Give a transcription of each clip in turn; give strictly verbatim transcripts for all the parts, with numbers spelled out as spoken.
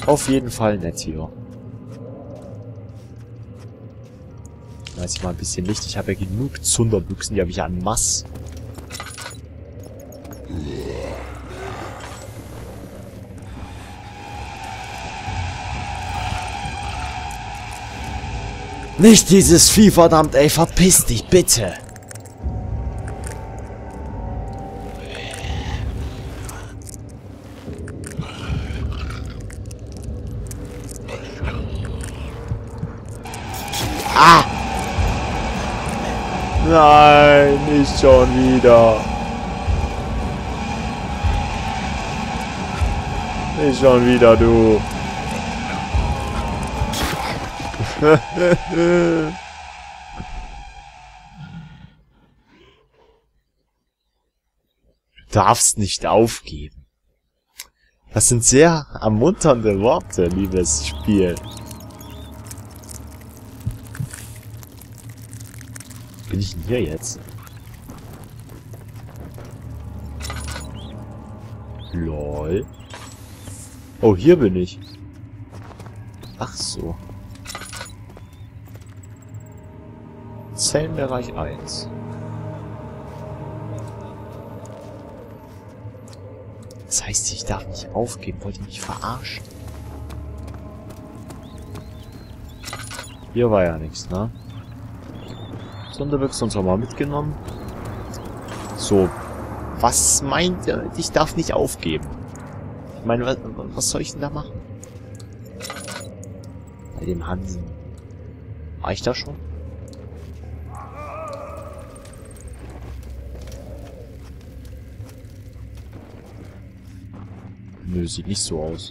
Auf jeden Fall nett hier. Weiß ich mal ein bisschen Licht. Ich habe ja genug Zunderbüchsen, die habe ich ja en masse. Nicht dieses Vieh, verdammt, ey, verpiss dich, bitte! Ah! Nein, nicht schon wieder. Nicht schon wieder, du. Du darfst nicht aufgeben. Das sind sehr ermunternde Worte, liebes Spiel. Bin ich denn hier jetzt? Lol. Oh, hier bin ich. Ach so. Zellenbereich eins. Das heißt, ich darf nicht aufgeben. Wollt ihr mich verarschen? Hier war ja nichts, ne? Sonderbüchse uns auch mal mitgenommen. So. Was meint ihr? Ich darf nicht aufgeben. Ich meine, was, was soll ich denn da machen? Bei dem Hansen. War ich da schon? Nö, sieht nicht so aus.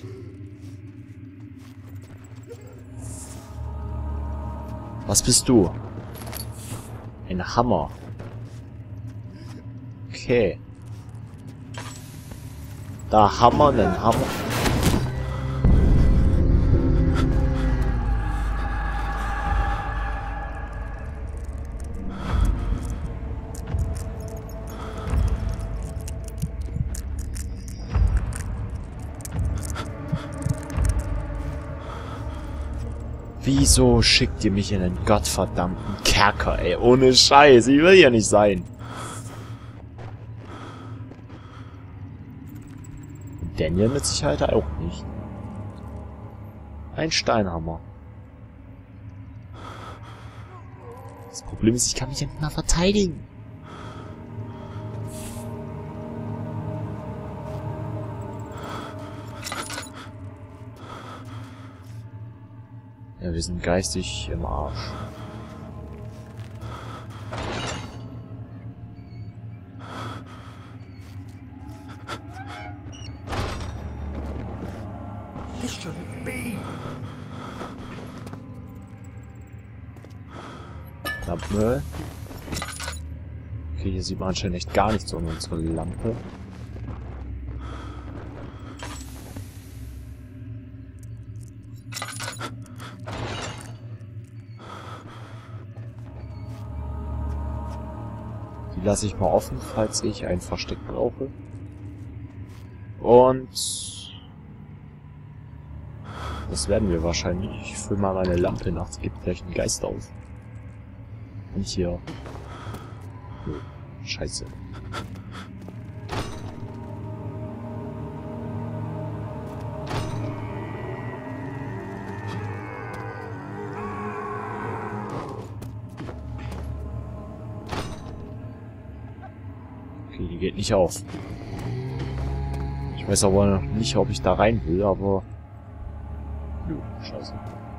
Was bist du? Ein Hammer. Okay. Da haben wir einen Hammer. Wieso schickt ihr mich in den gottverdammten Kerker, ey? Ohne Scheiß, ich will hier nicht sein. Daniel mit Sicherheit auch nicht. Ein Steinhammer. Das Problem ist, ich kann mich ja nicht mal verteidigen. Ja, wir sind geistig im Arsch. Lampe. Okay, hier sieht man anscheinend echt gar nichts um unsere Lampe. Die lasse ich mal offen, falls ich ein Versteck brauche. Und das werden wir wahrscheinlich. Ich fülle mal meine Lampe nachts, gibt gleich einen Geist auf. Und hier. Nö, scheiße. Okay, die geht nicht auf. Ich weiß aber noch nicht, ob ich da rein will, aber... Nö, scheiße.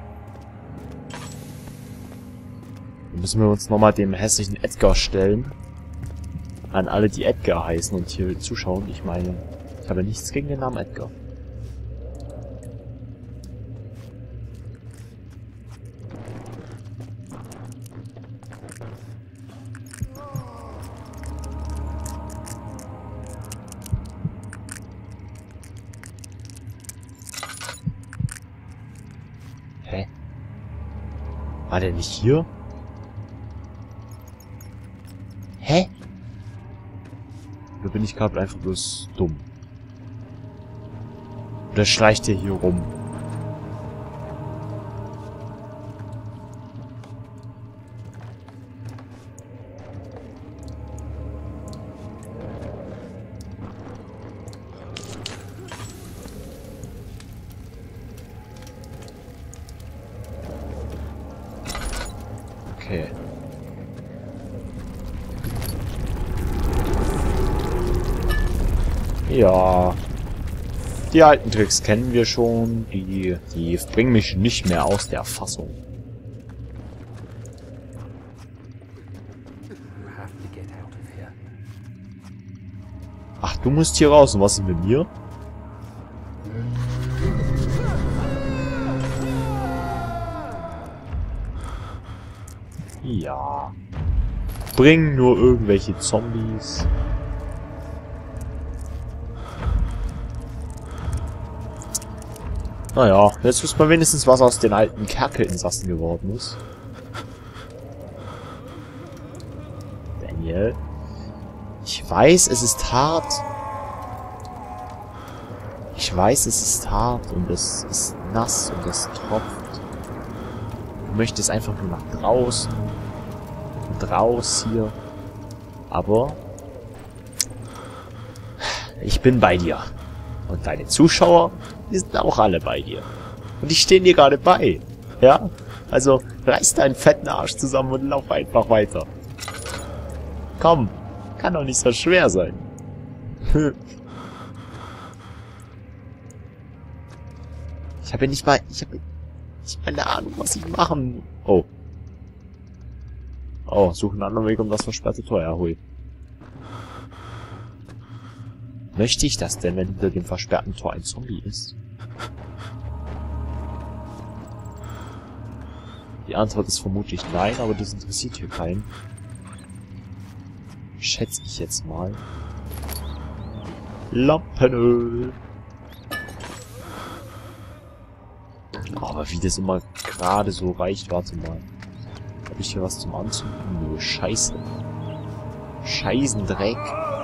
Dann müssen wir uns nochmal dem hässlichen Edgar stellen. An alle, die Edgar heißen und hier zuschauen. Ich meine, ich habe nichts gegen den Namen Edgar. Hä? War der nicht hier? Hä? Oder bin ich gerade einfach bloß dumm? Oder schleicht der hier rum? Okay. Ja. Die alten Tricks kennen wir schon. Die, die bringen mich nicht mehr aus der Fassung. Ach, du musst hier raus. Und was ist mit mir? Ja. Bring nur irgendwelche Zombies. Naja, jetzt wissen wir wenigstens, was aus den alten Kerkelinsassen geworden ist. Daniel. Ich weiß, es ist hart. Ich weiß, es ist hart und es ist nass und es tropft. Du möchtest einfach nur nach draußen und raus hier. Aber ich bin bei dir. Und deine Zuschauer, die sind auch alle bei dir. Und die stehen dir gerade bei. Ja? Also reiß deinen fetten Arsch zusammen und lauf einfach weiter. Komm. Kann doch nicht so schwer sein. Ich habe ja nicht mal... Ich habe nicht mal eine Ahnung, was ich machen... Oh. Oh, suche einen anderen Weg um das versperrte Tor. Ja, hui. Möchte ich das denn, wenn hinter dem versperrten Tor ein Zombie ist? Die Antwort ist vermutlich nein, aber das interessiert hier keinen. Schätze ich jetzt mal. Lampenöl. Aber wie das immer gerade so reicht, warte mal. Habe ich hier was zum Anzünden? Nö, scheiße. Scheißendreck.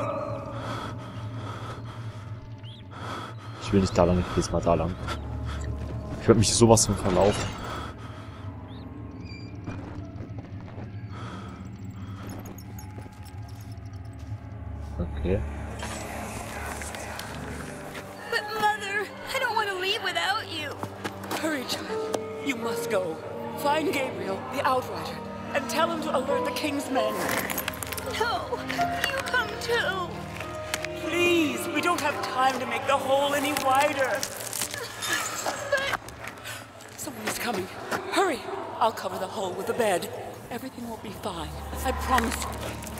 Ich will nicht da lang, ich will jetzt mal da lang. Ich werde mich sowas von verlaufen. Okay. But Mother, I don't want to leave without you. Hurry, child. You must go. Find Gabriel, the Outrider, and tell him to alert the King's men. No, you come too. Please, we don't have time to make the hole any wider. But Someone is coming. Hurry! I'll cover the hole with the bed. Everything will be fine. I promise you.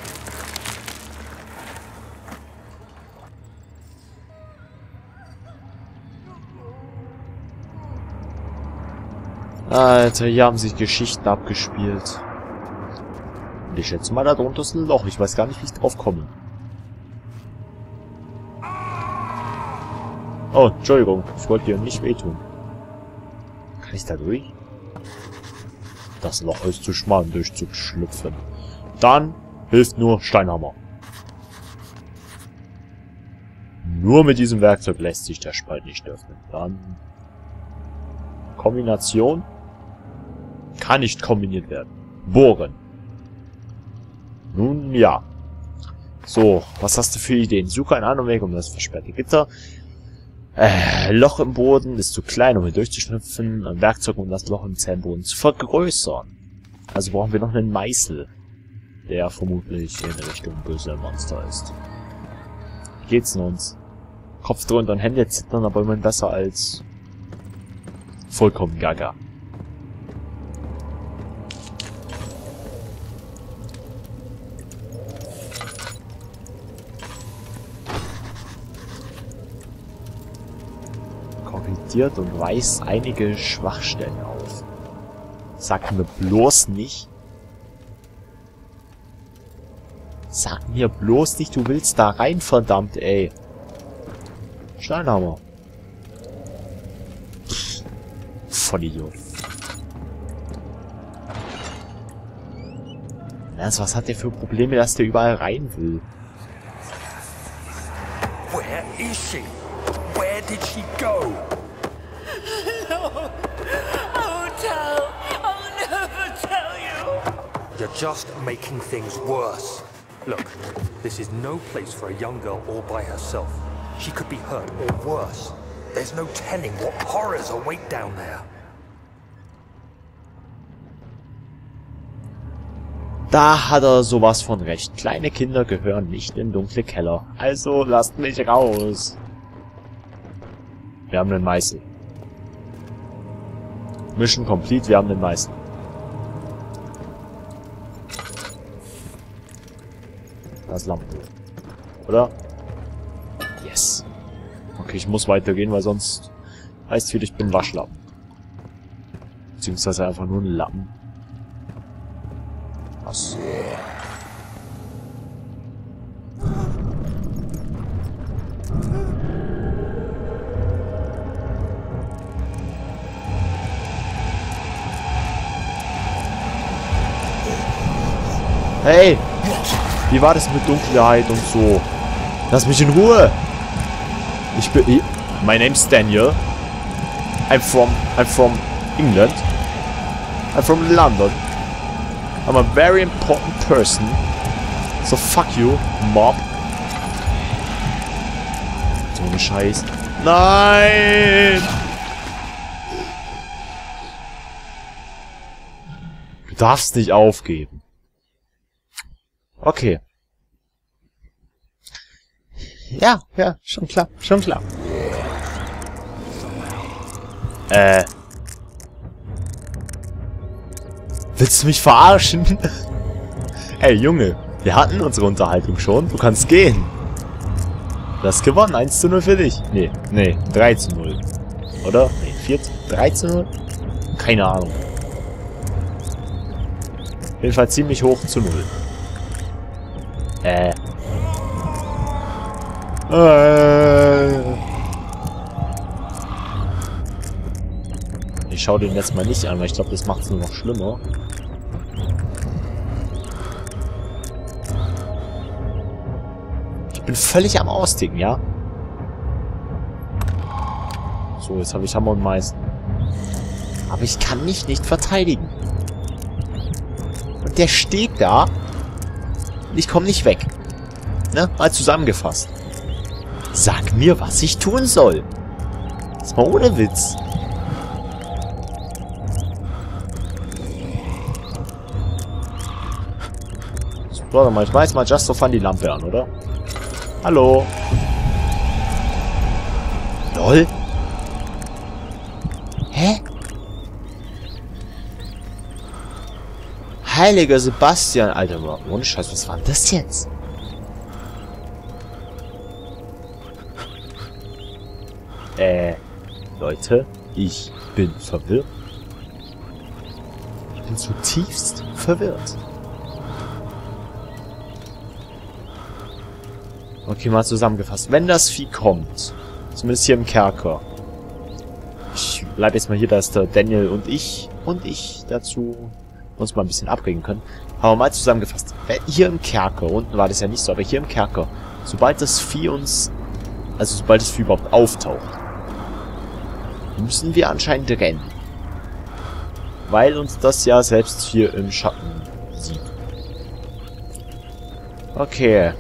Alter, hier haben sich Geschichten abgespielt. Und ich schätze mal, da drunter ist ein Loch. Ich weiß gar nicht, wie ich drauf komme. Oh, Entschuldigung. Ich wollte dir nicht wehtun. Kann ich da durch? Das Loch ist zu schmal, um durchzuschlüpfen. Dann hilft nur Steinhammer. Nur mit diesem Werkzeug lässt sich der Spalt nicht öffnen. Dann... Kombination. Kann nicht kombiniert werden. Bohren. Nun ja. So, was hast du für Ideen? Suche einen anderen Weg um das versperrte Gitter. Äh, Loch im Boden ist zu klein, um hier durchzuschnüpfen. Ein Werkzeug, um das Loch im Zähnboden zu vergrößern. Also brauchen wir noch einen Meißel. Der vermutlich in Richtung böse Monster ist. Wie geht's denn uns? Kopf drunter und Hände zittern, aber immerhin besser als... vollkommen gaga. Korrigiert und weist einige Schwachstellen auf. Sag mir bloß nicht... Sag mir bloß nicht, du willst da rein, verdammt, ey. Steinhammer. Vollidiot. Ernst, was hat der für Probleme, dass der überall rein will? Where is she? Where did she go? No! Oh, tell! I'll never tell you! You're just making things worse. Look, this is no place for a young girl all by herself. She could be hurt or worse. There's no telling what horrors await down there. Da hat er sowas von recht. Kleine Kinder gehören nicht in dunkle Keller. Also lasst mich raus. Wir haben den Meißel. Mission complete, wir haben den Meißel. Das Lampe. Oder? Yes. Okay, ich muss weitergehen, weil sonst heißt hier, ich bin Waschlappen. Beziehungsweise einfach nur ein Lappen. Was? Hey! Wie war das mit Dunkelheit und so? Lass mich in Ruhe! Ich bin... Ich, my name's Daniel. I'm from... I'm from England. I'm from London. I'm a very important person. So fuck you, Mob. So eine Scheiß. Nein! Du darfst nicht aufgeben. Okay. Ja, ja, schon klar, schon klar. Äh. Willst du mich verarschen? Ey, Junge, wir hatten unsere Unterhaltung schon. Du kannst gehen. Du hast gewonnen. eins zu null für dich. Nee, nee, drei zu null. Oder? Nee, vier zu null. drei zu null? Keine Ahnung. Auf jeden Fall ziemlich hoch zu null. Äh. Äh. Ich schau den jetzt mal nicht an, weil ich glaube, das macht es nur noch schlimmer. Ich bin völlig am Austicken, ja? So, jetzt habe ich Hammer und Meißel. Aber ich kann mich nicht verteidigen. Und der steht da. Und ich komme nicht weg. Ne? Mal zusammengefasst. Sag mir, was ich tun soll. Das ist mal ohne Witz. Warte mal, ich mach jetzt mal Just so Fun die Lampe an, oder? Hallo? Lol? Hä? Heiliger Sebastian, Alter, ohne Scheiß, was war denn das jetzt? Äh, Leute, ich bin verwirrt. Ich bin zutiefst verwirrt. Okay, mal zusammengefasst. Wenn das Vieh kommt, zumindest hier im Kerker. Ich bleibe jetzt mal hier, dass der Daniel und ich und ich dazu uns mal ein bisschen abregen können. Aber mal zusammengefasst. Hier im Kerker, unten war das ja nicht so, aber hier im Kerker, sobald das Vieh uns, also sobald das Vieh überhaupt auftaucht, müssen wir anscheinend rennen. Weil uns das ja selbst hier im Schatten sieht. Okay.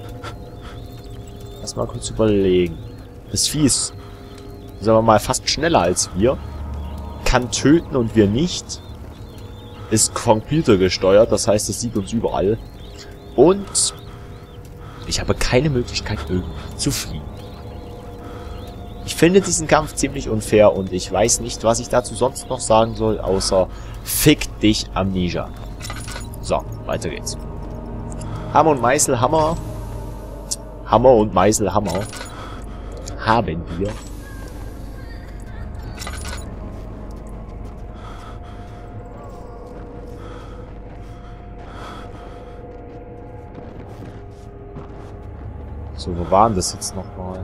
Lass mal kurz überlegen. Das Vieh ist, sagen wir mal, fast schneller als wir. Kann töten und wir nicht. Ist computergesteuert, das heißt, es sieht uns überall. Und ich habe keine Möglichkeit, irgendwie zu fliehen. Ich finde diesen Kampf ziemlich unfair und ich weiß nicht, was ich dazu sonst noch sagen soll, außer Fick dich, Amnesia. So, weiter geht's. Hammer und Meißel, Hammer. Hammer und Meißel, Hammer. Haben wir. So, wo waren das jetzt nochmal?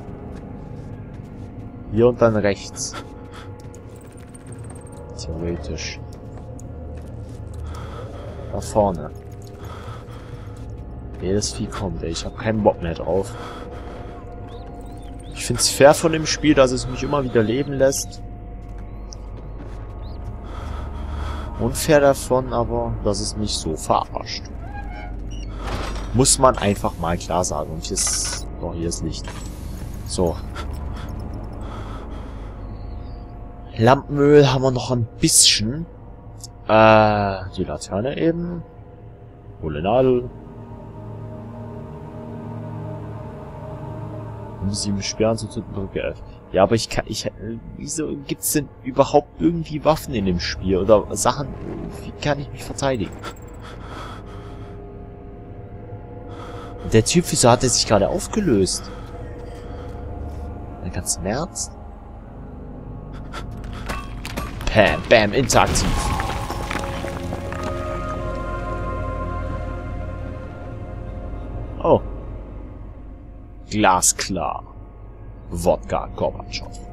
Hier und dann rechts. Theoretisch. Da vorne. Jedes Vieh kommt, ey. Ich habe keinen Bock mehr drauf. Ich find's fair von dem Spiel, dass es mich immer wieder leben lässt. Unfair davon aber, dass es mich so verarscht. Muss man einfach mal klar sagen. Und hier ist... Oh, hier ist Licht. So. Lampenöl haben wir noch ein bisschen. Äh, die Laterne eben. Hohle Nadel. Um sieben Sperren zur Brücke F. Ja, aber ich kann, ich, wieso gibt's denn überhaupt irgendwie Waffen in dem Spiel? Oder Sachen, wie kann ich mich verteidigen? Der Typ, wieso hat er sich gerade aufgelöst? Ganz im Ernst? Bam, bam, interaktiv. Oh. Glasklar. Wodka Gorbatschow.